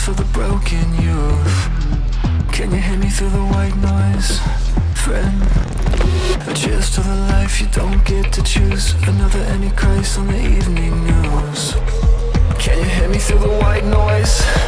for the broken youth. Can you hear me through the white noise, friend? A cheers to the life you don't get to choose. Another Antichrist on the evening news. Can you hear me through the white noise?